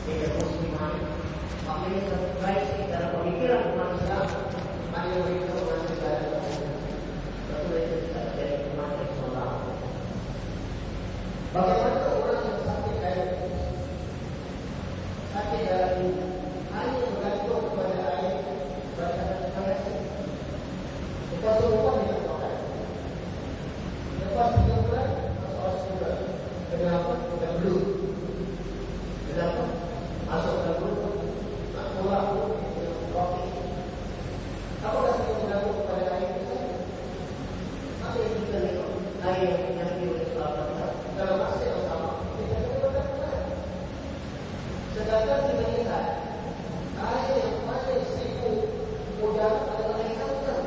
Dia muslimah. Maknanya baik dalam pemikiran umat Islam, hanya mereka mengambil jalan betul itu tidak jadi umat Islam. Bagaimana orang yang sakit dalam ini hanya bergantung kepada air berdasarkan air. Lepas itu lupa dengan Tuhan. Lepas itu bulan masuk hospital. Kenapa? Bukan blue. Kenapa? Masuk dalam blue. Nak keluar pun kopi. Apakah kita bergantung kepada air itu? Apa yang kita lihat? Air yang diulang dalam masa yang sama. Kita bergantung. Sedangkan kita lihat air yang paling sibuk udara adalah air tawar.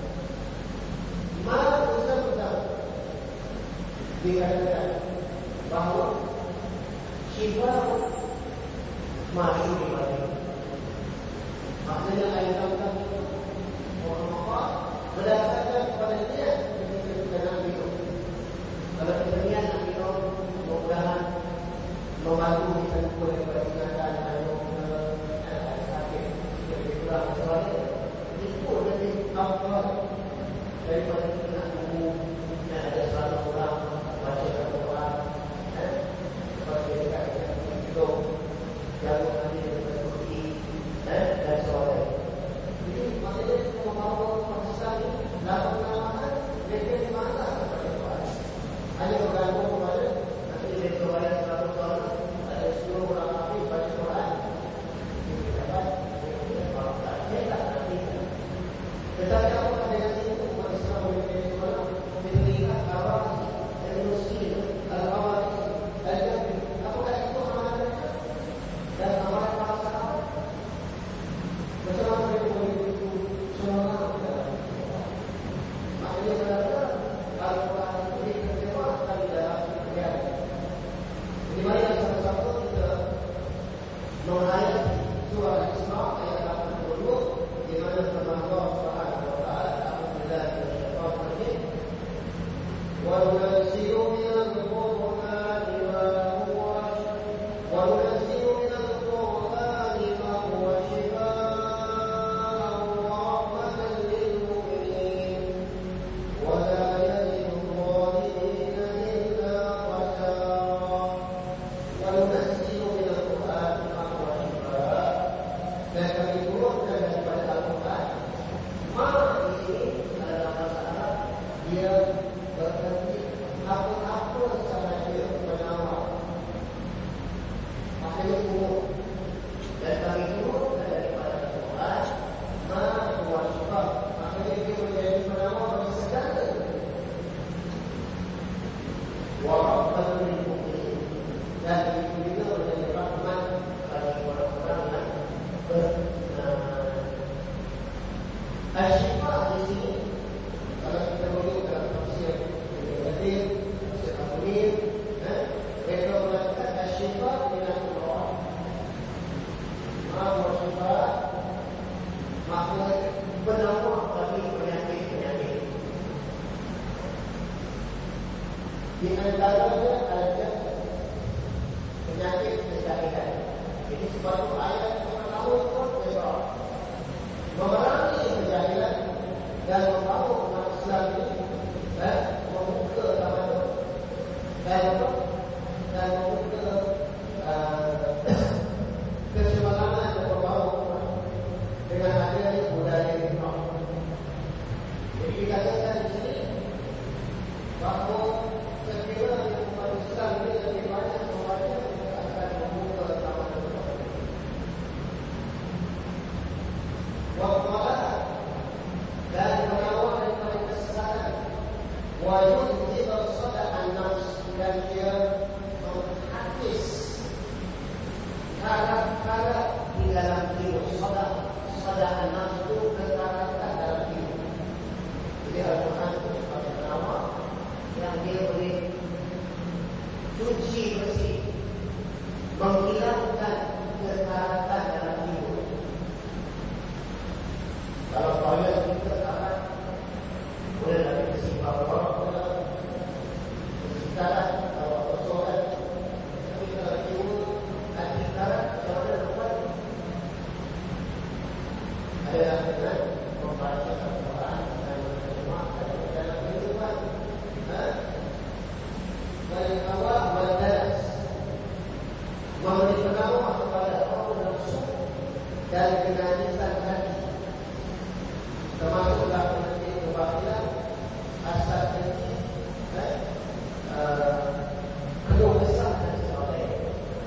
Mana betul-betul dikatakan bahawa syifa masuk di mana? Maksudnya air tawar orang berdasarkan kepada dia kita nak minum. Kalau kita niat nak minum, mudah-mudahan membantu kita boleh bertingkatan sakit lebih kurang sebagainya. Itu jadi apa daripada kita nak tunggu dan ada 100 orang baca Al-Quran seperti dekat hidup jalan nanti berkuti dan sebagainya. Jadi maksudnya membawa Pakistan dalam pengalaman mereka di mana kepada Tuhan hanya bergantung kepada nanti mereka bayar 100 orang ada 10 orang api baca Quran ini dapat dia tak nanti. Tetapi apakah dengan itu umat Islam boleh menjadi orang melihat awal dari muslim awal dan apakah itu amalan dan amalan para sahabat macam mana mereka boleh begitu semangat maknanya benar-benar Al-Quran itu dikecewakan di dalam dunia. Jadi mari sama-sama kita menghayati surah Al-Isra ayat 82 di mana firman Allah Subhanahu wa taala apabila syaitan terjadi wa nunazzilu minal qur'ani ma huwa shifaa'un wa rahmatan lil mu'minin wa la yazidu adh-dhalimina illa khasara. Wa nunazzilu minal qur'ani ma huwa shifaa'un, dan kami turunkan daripada Al-Quran. Mana di sini adalah masalah dia berarti apa-apa sahaja penawar. Maksudnya umum. Dan kami turunkan daripada Al-Quran ma huwa shifa'. Maksudnya dia menjadi penawar bagi segala. Wa rahmatan lil mu'minin, dan itu juga menjadi rahmat bagi orang-orang yang Al-Shifa' di sini kalau kita merujuk dalam tafsir Ibn Katsir, tafsir Al-Munir, mereka mengatakan Al-Shifa' min Allah. Maha Shifa' maknanya penawar bagi penyakit-penyakit. Di antaranya ada penyakit kesakitan. Jadi sebab ayat yang pertama itu besar memerangi kejahilan dan membawa umat Islam ini membuka tamadun dan membuka kesemangat dan membawa umat dengan adanya budaya Islam. Jadi dikatakan di sini bahawa sekiranya umat Islam ini lebih banyak membaca akan membuka tamadun. Waqala dan mengawal daripada kesesatan wa yujib as-sadaqan nafs, dan dia menghapis karat-karat di dalam hidup. Sadaqan nafs itu kekaratan dalam hidup. Jadi Al-Quran itu sebagai penawar yang dia boleh cuci bersih, menghilangkan kekaratan dalam hidup. Kalau kalian kita akan boleh lagi bersimpan orang, bersimpan kalau persoalan, tapi kalau kita hati karat, membaca Al-Quran dan menerjemahkan dalam kehidupan. Al-Awam wal-Dalas memberi penawar kepada orang nafsu dan kenajisan hati, termasuklah penyakit kebatilan, asal hati, penuh kesah dan sebagainya.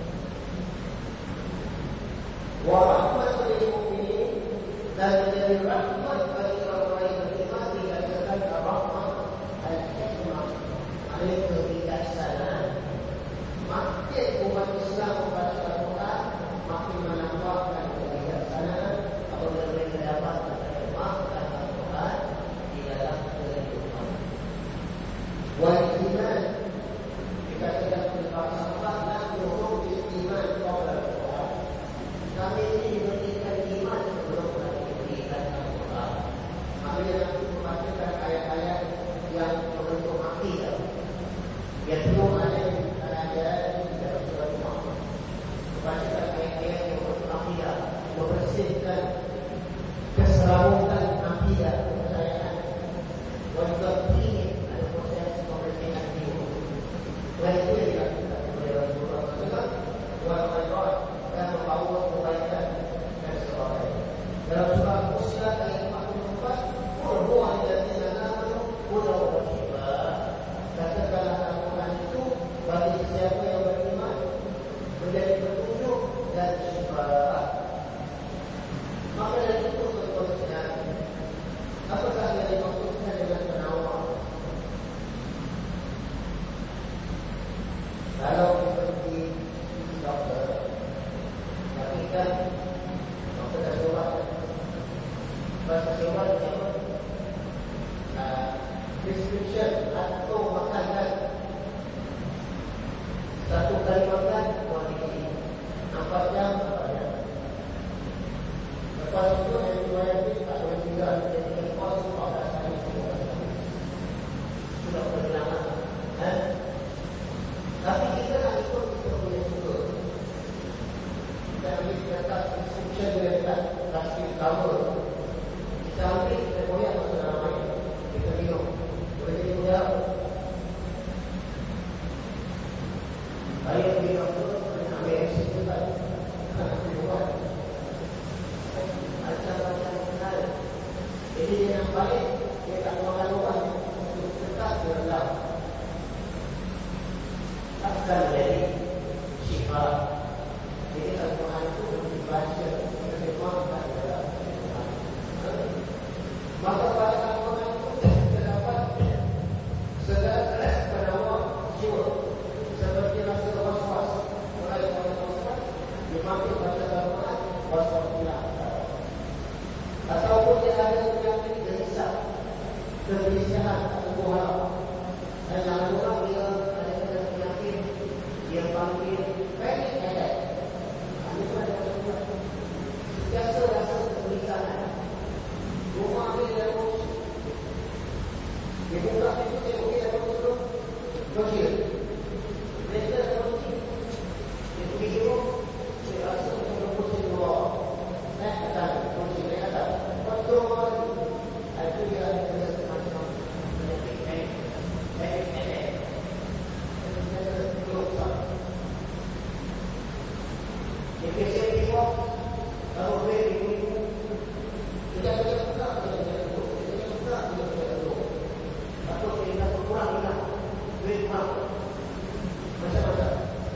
Wa rahmatul lil mu'minin, dan menjadi rahmat bagi orang-orang yang beriman dikatakan rahmat al-hikmah, iaitu kebijaksanaan. Makin umat Islam membaca Al-Quran, makin menambahkan kebijaksanaan apabila mereka dapat menerjemahkan Al-Quran di dalam kehidupan. Wal-iman, dikatakan oleh para sahabat, dan turun iman kepada Al-Quran. Kami ini diberikan iman sebelum kami diberikan Al-Quran. Maknanya nanti membacakan ayat-ayat yang membentuk akidah. Yang belum ada ayat-ayat dalam surat Muhammad. Membacakan ayat-ayat yang membentuk akidah, membersihkan keseramutan akidah, kepercayaan. Wajib ini ada proses pembersihan diri. Wajib yang dilakukan oleh Rasulullah SAW. Wal-Qadar dan membawa kebaikan dan sebagainya. Dalam surah Fussilat ayat 44, qul huwa lilladzina amanu hudan wa shifaa. Katakanlah Al-Quran itu bagi siapa yang beriman menjadi petunjuk dan syifa. Maka dari itu seterusnya, apakah yang dimaksudkan dengan penawar? Kalau seperti dokter, tapi kan dokter dah surat bahasa surat prescription atau makanan. Satu kali makan kuantiti 4 jam. Lepas itu antibiotik tak boleh tinggal jadi kos 14 hari sudah berlama. Tapi kita nak ikut kita punya suka. Kita ambil kata prescription dia dekat plastik cover. Kita ambil, kita koyak masuk dalam air. Kita minum. Boleh jadi mudah. Air minum tu, ambil air tu kan. Kita buat. Macam-macam kenal. Jadi dia yang baik, dia tak makan orang. Untuk tetap dia rendah. Akan menjadi syifa. Jadi Al-Quran itu dibaca, diterjemahkan dalam kehidupan. Maka pada Al-Quran itu terdapat segala penawar jiwa, seperti rasa was-was. Mulai pada was-was, dimaksud baca Al-Quran, was-was hilang. Ataupun dia ada penyakit gelisah, kegelisahan atau harap. Dan jangan lupa bila ada penyakit, dia panggil panic attack. Biasa rasa kegelisahan. Rumah dia dah emosi. Dia buka pintu, dia mungkin dah turun. Gokil. Mereka dah emosi. Dia pergi hidung, dia rasa macam emosi keluar. Naik atas, emosi naik atas. Lepas tu rumah lagi. Itu dia ada kena semacam penyakit panic attack. Dia kena keluar. Dia biasa tengok. Kalau boleh ibu-ibu, kita buka, kita buka. Takut dia dah berkurang juga. Duit kurang. Macam-macam.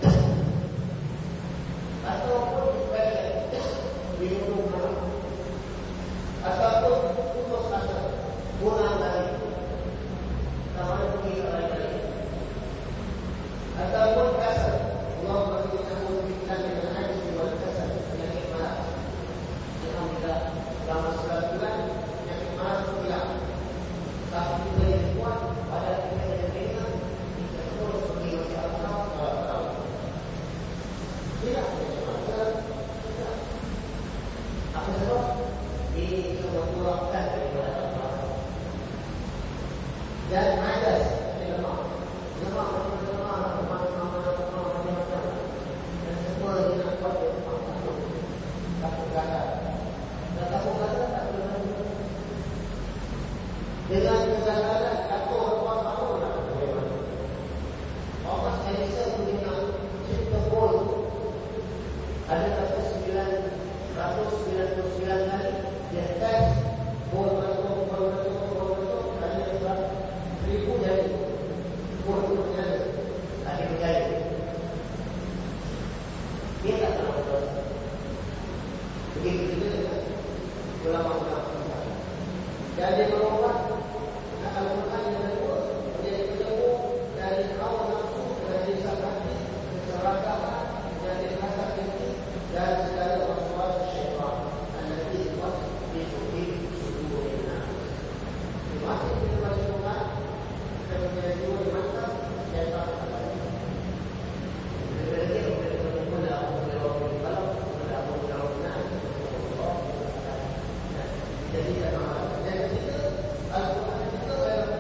Ataupun minum kurang. Ataupun putus asa. Kurang lagi. Tak mahu pergi ke lain-lain. Ataupun kasar. Allah berkata memberikan dengan hadis wal kasar. Penyakit malas. Alhamdulillah, selama 9 bulan penyakit malas itu hilang. Tapi kita yang kuat pada kita yang ringan, kita terus pergi masyarakat tahu. Tidak, tidak. Apa sebab? Ini semua kurangkan daripada Allah. Dan adas, lemah. Lemah, macam-macam. Dan semua dia nak buat dia takut gagal. Dan takut gagal tak boleh. Ada kata 999 kali dia tes bola masuk ada 1000 jadi bola jadi ada berjaya. Dia tak tahu betul. Begitu juga dengan ulama-ulama. Jadi berubah Al-Quran yang kedua menjadi ketemu dari awal nafsu dari sakati keserakahan dari rasa tinggi dan segala waswas syaitan alladhi yuwaswisu fi sudurin nas. Masih kita baca Quran kita menjadi dua mata syaitan tadi. Berarti jadi dan kita Al-Quran kita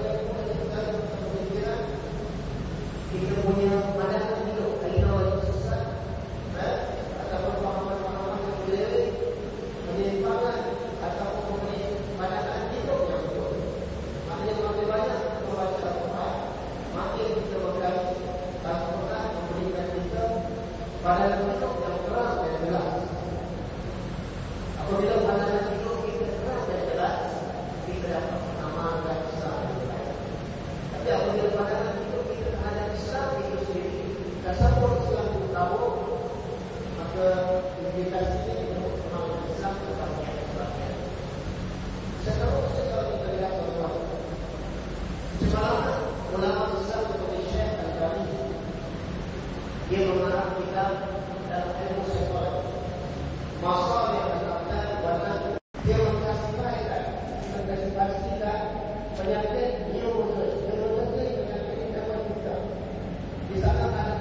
kita punya pandangan hidup kalau itu sesat ataupun pemahaman-pemahaman yang keliru penyimpangan ataupun pandangan hidup yang betul. Maknanya makin banyak kita baca Al-Quran, makin kita mengkaji Al-Quran memberikan kita pandangan hidup yang terang dan jelas. Apabila pandangan hidup kita terang dan jelas, kita dapat mengamalkan Islam yang baik. Tapi apabila pandangan hidup kita terhadap Islam itu sendiri, tasawuf Islam itu tahu, maka implikasinya untuk mengamalkan Islam tetapi sebabnya. Seterusnya kalau kita lihat tuan-tuan, semalam ulama Islam seperti Syekh Al-Albani, dia mengarang kita dalam ilmu psikologi. Masalah yang terkait warna dia mengklasifikasikan penyakit neurosis. Neurosis penyakit yang dapat kita. Di sana ada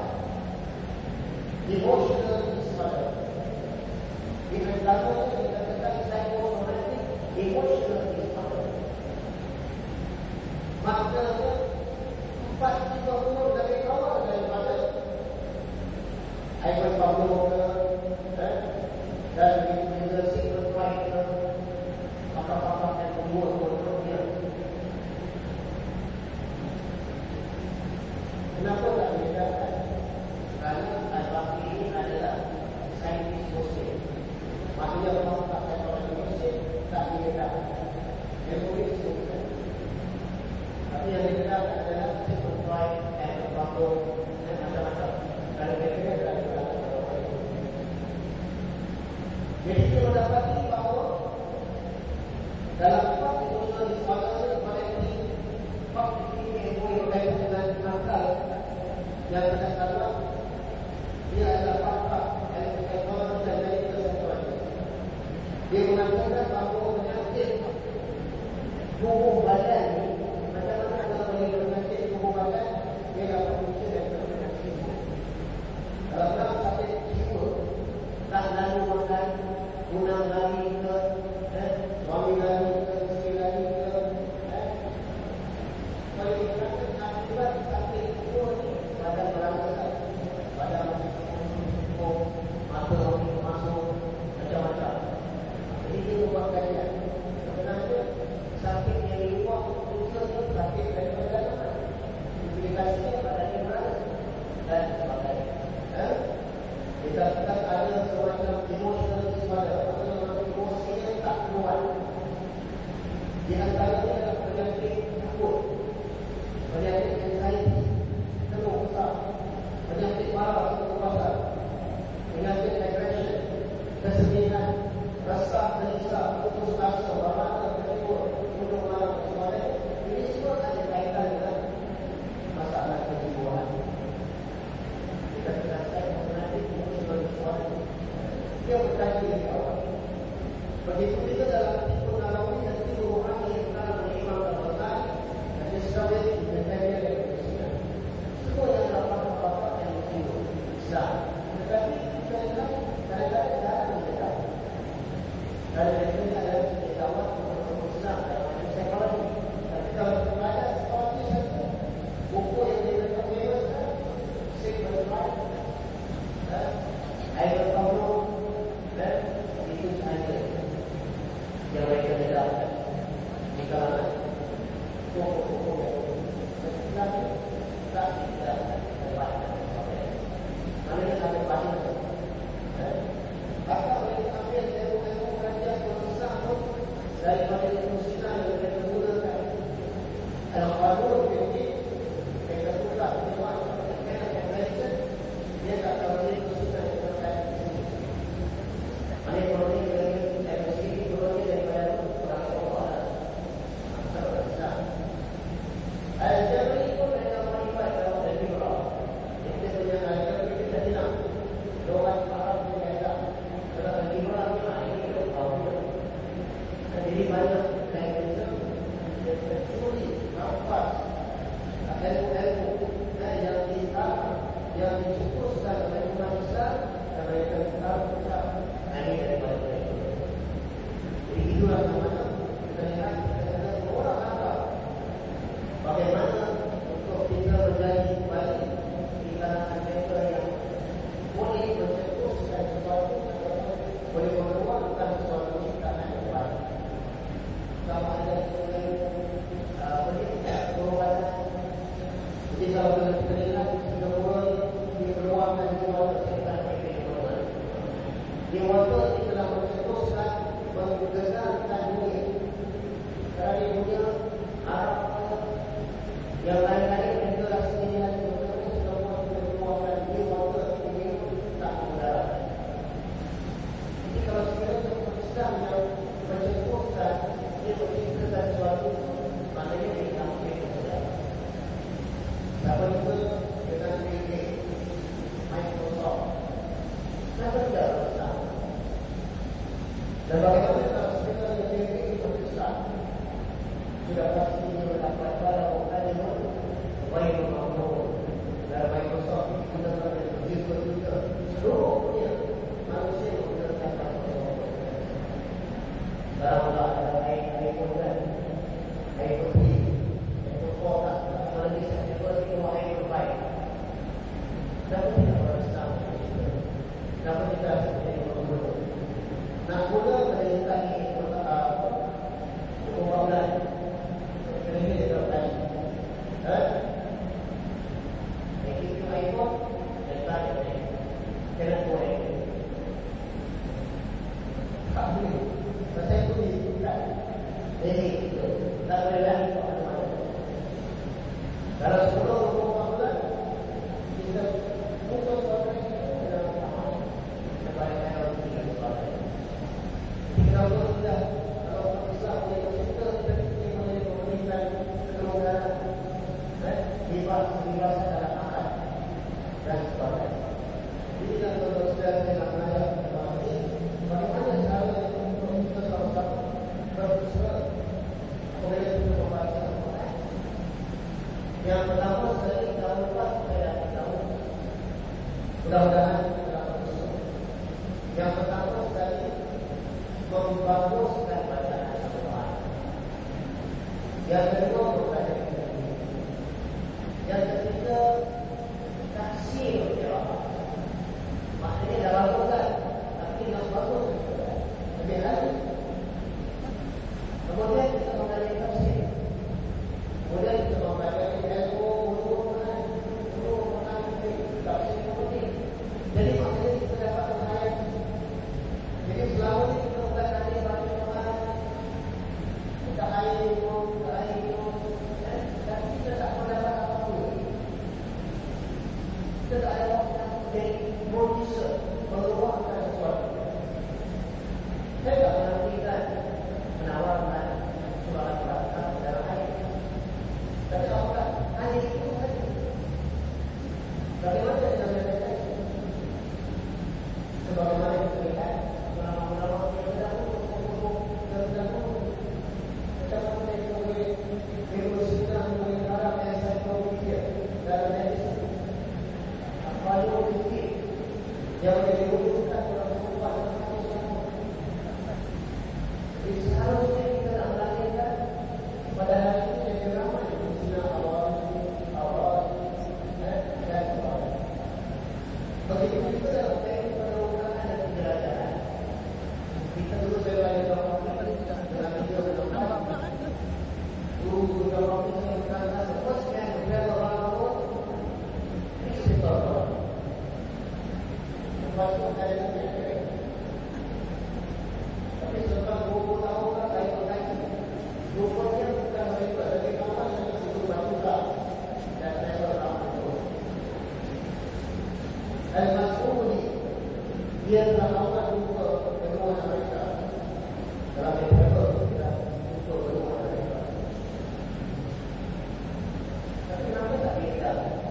4. Emotional disorder. Di dalamnya dikatakan psychosomatic emotional disorder. Maknanya 4 kita umur dari awal daripada Ivan Pavlov dan leadership berbaik pakar-pakar yang membuat dia. Kenapa tak dibedakan? Kerana Al-Baqi ini adalah saintis Muslim. Maksudnya orang tak kata orang Muslim tak dibedakan. Yang boleh disebutkan. Tapi yang dibedakan adalah berbaik dan berbaik dan macam-macam. Kalau mereka adalah dibedakan. Jadi kita mendapati bahawa dalam waktu emosional disorder paling tinggi, waktu tinggi yang boleh berkaitan dengan akal yang kita salah, dia adalah fakta yang psikologi dan medical psychology. Dia mengatakan bahawa penyakit tubuh badan ni, macam mana kalau boleh penyakit tubuh badan, dia dapat fungsi daripada penyakit. Kalau dalam sakit jiwa, tak lalu makan, undang lari ke, suami lari ke, isteri lari ke, kalau kita akibat sakit jiwa ni, badan berantakan, badan masuk, mata masuk, macam-macam. Jadi dia membuat kajian. Sebenarnya sakit yang dibuat unsur itu sakit daripada dalam. Implikasinya pada dia berada dan sebagainya. Kita ada semacam emosional disorder, atau emosinya tak keluar. Di antaranya adalah penyakit takut, penyakit anxiety, keluh kesah, penyakit marah atau pasal, penyakit aggression, kesedihan, rasa gelisah, putus asa, marah, kecewa, putus marah, sebagainya. Ini semua ada kaitan dengan masalah kejiwaan. Kita jelaskan mengenai emosional disorder. Dia berkaitan dengan awal. Begitu juga dalam Timbul Nalawi dan Timbul Rohani yang telah menimam Al-Quran dan Yisrawid dan Daniel dan Krishna. Semua yang dapat bapak yang berjiwa Islam. Tetapi kita lihat kadang-kadang jarang mendekat. Kadang-kadang ini adalah pengetahuan untuk Islam dalam psikologi. Tapi kalau kita belajar psikologi satu, buku yang diberikan bebaskan, Sigmund Freud, Ivan Pavlov, dan itu sahaja yang baru jadi kita pula memang yang lain dia tak tahu dia sudah terkait di sini. Mana kalau dia dari sini kalau dia daripada orang tua atau besar. Jadi itu mereka melibat dalam dari orang. Itu punya ajar kita tidak. Doa Arab kita kalau di orang ini kita tahu. Jadi banyak kecuali nafas ilmu yang yang diputuskan oleh manusia dan mereka besar ini daripada mereka. Jadi itulah namanya kita lihat orang Arab bagaimana untuk kita menjadi baik di kalangan mereka yang boleh mencetuskan sesuatu atau boleh mengeluarkan sesuatu ciptaan yang baik. Sama ada jadi kalau kita lihat kita mulai dikeluarkan di waktu kita di waktu kita telah mencetuskan menggerakkan dunia kerana di dunia Arab yang lain-lain yang telah sendirian kita mengeluarkan di waktu ini tak mudah. Jadi kalau sekiranya Islam yang mencetuskan dia menciptakan sesuatu maknanya dia tak boleh saja. Siapa juga dengan Bill Microsoft siapa tidak besar. Dan bagaimana kalau sekiranya Bill itu besar sudah pasti mendapat barang bukan baik maupun dalam Microsoft kita akan berjuta-juta seluruhnya manusia menggunakan Microsoft. Dalamlah ada iPhone dan iPhone TV, iPhone 4 kalau bisa seperti iPhone 5. Kenapa tidak bersama? Kenapa tidak seperti itu? Nak pula menyertai pembangunan ini dilakukan. Itu iPhone dan tadi kena boleh. Tak boleh. Pasal itu disebutkan. Jadi itu tak boleh lagi mana-mana. Kalau 10-20 bulan kita putus orang dalam tahun kepada kalau tidak sesuatu. Kalau sudah kalau Islam kita boleh memberikan kelonggaran bebas dalam akal dan sebagainya. Jadi kalau sudah dalam ayat bagaimana cara untuk kita sama-sama berusaha boleh kita membaca Al-Quran. Yang pertama sekali kita lupa supaya kita mudah-mudahan kita berusaha. Yang pertama sekali membaguskan bacaan Al-Quran. Yang kedua membaca kita. Yang ketiga taksir qiraat. Maknanya dah bagus kan, tapi nak bagus lebih lagi. Kemudian kita membaca tafsir. Kemudian kita membaca ilmu tafsir kemudian. Jadi maknanya kita dapat ayat. Jadi selama ini kita bukan nanti baca Quran, kita air itu, tapi kita tak mendapat apa-apa. Kita tak ada waktu mukjizat mengeluarkan sesuatu. Saya tak menantikan menawarkan suara Al-Quran dalam ayat. Tapi apakah ayat itu saja? Bagaimana kita melihat? Sebagaimana kita lihat ulama-ulama yang terdahulu macam mana yang boleh bersunnah mengarah yang saya tahu dia dalam hadis apa itu yang diwujudkan dalam Al-Quran. Jadi seharusnya kita nak melakukan pada hari ini yang ramai sunnah awal dan sebagainya. Begitu juga dalam pengurangan dan penjelajahan. Kita dulu saya belajar dalam dengan video dalam guru dalam ini berkata seterusnya berjalan orang ini setor. Lepas itu ada yang tapi setelah 20 tahun kan saya berkata rupanya bukan mereka dari kawan yang itu baca adalah Allah juga kedua mereka. Dalam mereka tidak untuk kedua mereka. Tapi kenapa tak kita?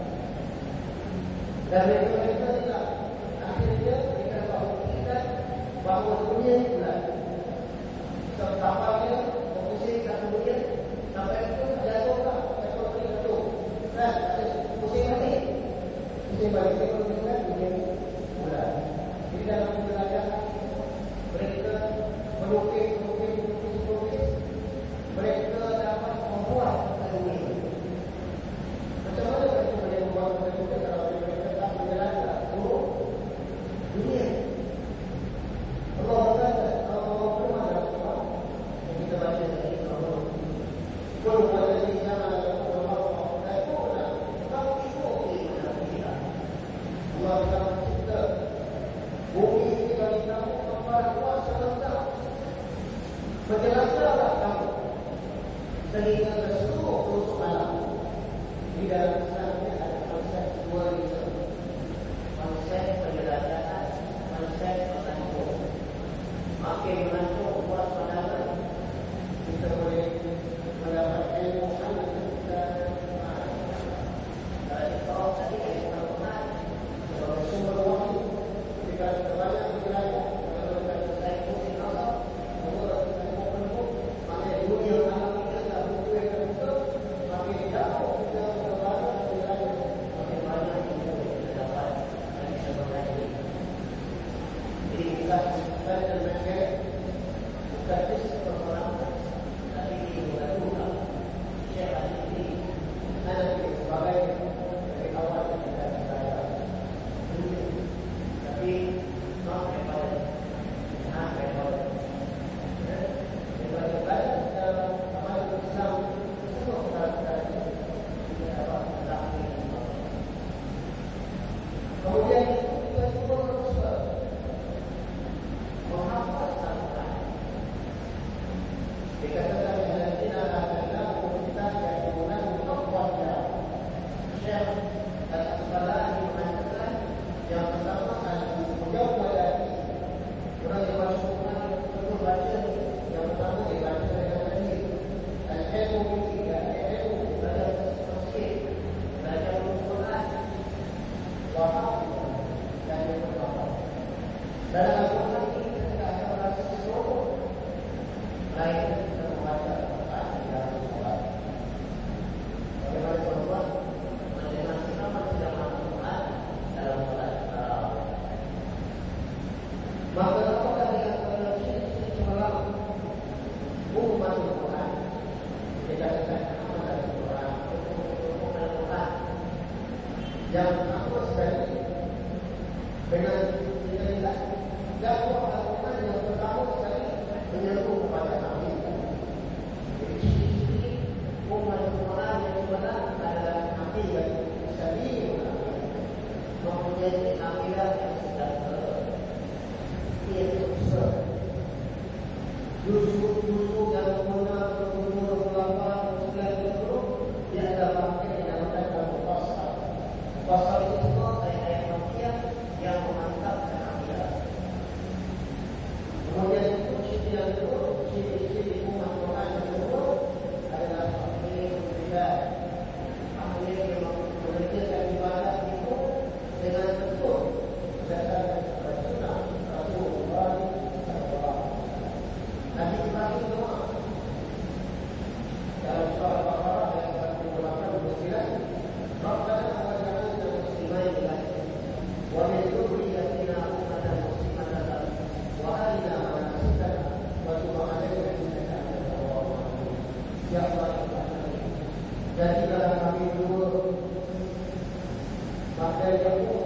Dan mereka tidak. Akhirnya mereka buktikan bahawa dunia ini bulan. Kapalnya pusing dan kemudian sampai itu jatuhlah, jatuh. Dan pusing balik. Pusing balik itu menunjukkan dunia ini bulan. Jadi dalam penjelajahan mereka melukis. Mereka dapat membuat dunia ini. Macam mana mereka boleh membuat dunia kalau mereka tak menjelajah seluruh dunia? Allah berkata, Allah firman dalam Quran yang kita baca tadi, Allah berkata di sana Allah berkata, kamu ikuti kita. Allah akan mencipta bumi ini bagi kamu tempat kuasa lengkap. Berjelaslah kamu sehingga ke seluruh pelosok alam. Di dalam Islamnya ada konsep dualisme, konsep penjelajahan, konsep pengancur. Makin mengancur buat pandangan, kita boleh mendapat ilmu anak kita. Kalau tadi ilmu Al-Quran sebagai sumber wahyu, jika kita banyak belajar, kalau kita ilmu in Allah, menurut ilmu maknanya dunia alam kita tak butuh yang betul, makin jauh kita berbalas belajar, makin banyak ilmu yang kita dapat dari sebagai ini. Jadi kita belajar bukan sistem orang, tapi ilmu juga. Syekh ini nanti sebagai dari awal kita saya tapi sampai pada belajar dalam amal Islam semua perkara kita dapat mendapati. Kemudian kita cuba berusaha menghafal Al-Quran. Dikatakan alladzina atainahum kitab ya'rifunahu haqqa. Syekh Al-Asqalani mengatakan yang pertama al-mujawwadati. Orang yang baca Quran perlu baca yang pertama dibaca dengan tajwid. Al-ilmu tiga, ilmu belajar tafsir, belajar Al-Quran, wahab dan yang pertama. Dalam Al-Quran ini kita tidak akan merasa sesuatu lain kita membaca Al-Quran di dalam Al-Quran. Bagaimana tuan-tuan? Bagaimana kita membaca Al-Quran dalam Al-Quran? Maka apakah dengan sini semalam umat Al-Quran dikatakan amal Al-Quran, hukum Al-Quran yang apa sekali dengan kita lihat dakwah Al-Quran yang pertama sekali menyeru kepada Nabi. Jadi ciri-ciri umat Al-Quran yang benar adalah Nabi yang sendiri mempunyai akhirat yang sedang ia besar. Justru yang benar umur 8 9 dia adalah pakai dalam dalam pasal. Pasal itu semua ayat-ayat Makkiyah yang memantapkan akhirat. Kemudian ciri yang kedua, ciri umat Quran yang kedua adalah memiliki ibadah, memiliki mengerjakan ibadah itu dengan betul berdasarkan sunnah Rasulullah SAW. Nabi Ibrahim doa dalam surah Al-Baqarah ayat 48-49, Rabbana waj'alna muslimain lak wa min dhurriyyatina ummatan muslimatan wa arina manasikana wa tub 'alaina innaka antat tawwabur rahim. Ya Allah, jadikanlah kami dua maka yang